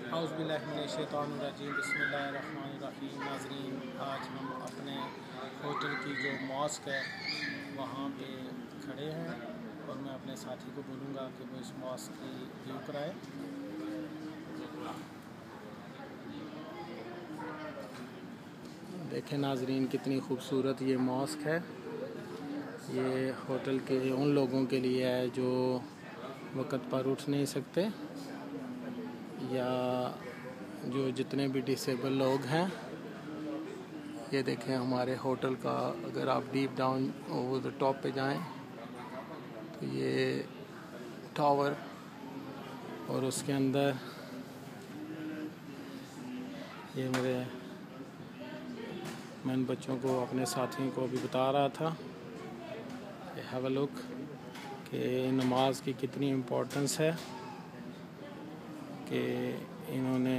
औज़ुबिल्लाहिमिनश्शैतानिर्रजीम बिस्मिल्लाहिर्रहमानिर्रहीम। नाज़रीन, आज हम अपने होटल की जो मॉस्क है वहाँ पे खड़े हैं और मैं अपने साथी को बोलूँगा कि वो इस मॉस्क की व्यू कराए। देखें नाज़रीन, कितनी खूबसूरत ये मॉस्क है। ये होटल के उन लोगों के लिए है जो वक़्त पर उठ नहीं सकते या जो जितने भी डिसेबल लोग हैं। ये देखें हमारे होटल का, अगर आप deep down over the top पे जाएं तो ये टावर और उसके अंदर ये मैं इन बच्चों को, अपने साथियों को अभी बता रहा था कि हैव अ लुक कि नमाज की कितनी इम्पोर्टेंस है, कि इन्होंने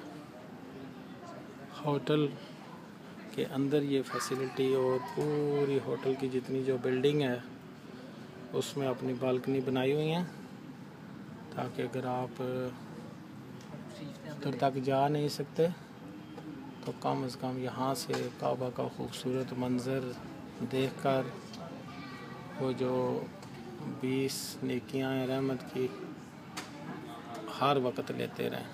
होटल के अंदर ये फैसिलिटी और पूरी होटल की जितनी जो बिल्डिंग है उसमें अपनी बालकनी बनाई हुई हैं, ताकि अगर आप उधर तक जा नहीं सकते तो कम से कम यहाँ से काबा का खूबसूरत मंज़र देखकर वो जो 20 नेकियां रहमत की हर वक्त लेते रहें।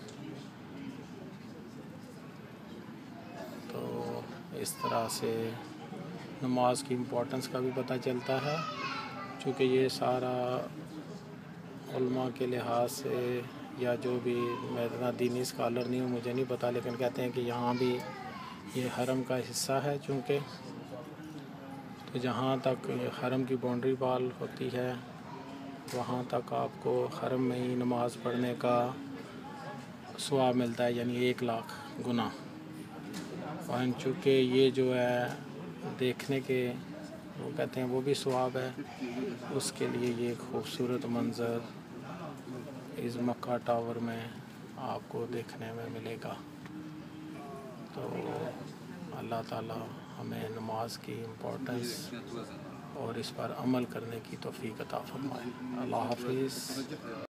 तो इस तरह से नमाज की इम्पोर्टेंस का भी पता चलता है, क्योंकि ये सारा उल्मा के लिहाज से या जो भी, मैं इतना दीनी स्कॉलर नहीं हूँ, मुझे नहीं पता, लेकिन कहते हैं कि यहाँ भी ये हरम का हिस्सा है। चूँकि तो जहाँ तक हरम की बाउंड्री वॉल होती है वहाँ तक आपको हरम में ही नमाज़ पढ़ने का सवाब मिलता है, यानी 1 लाख गुना। और चूँकि ये जो है देखने के, वो कहते हैं वो भी सवाब है, उसके लिए ये खूबसूरत मंज़र इस मक्का टावर में आपको देखने में मिलेगा। तो अल्लाह ताला हमें नमाज की इम्पोर्टेंस और इस पर अमल करने की तौफीक अता फरमाए। अल्लाह हाफ़िज़।